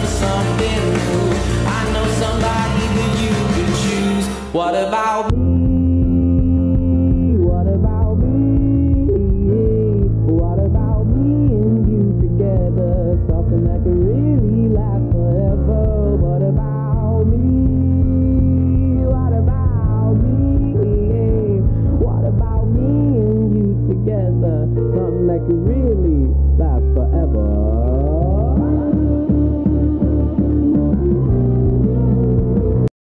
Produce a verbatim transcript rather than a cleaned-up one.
for something new. I know somebody that you could choose. What about me? What about me? What about me and you together? Something that could really last forever. What about me? What about me? What about me and you together? Something that could really last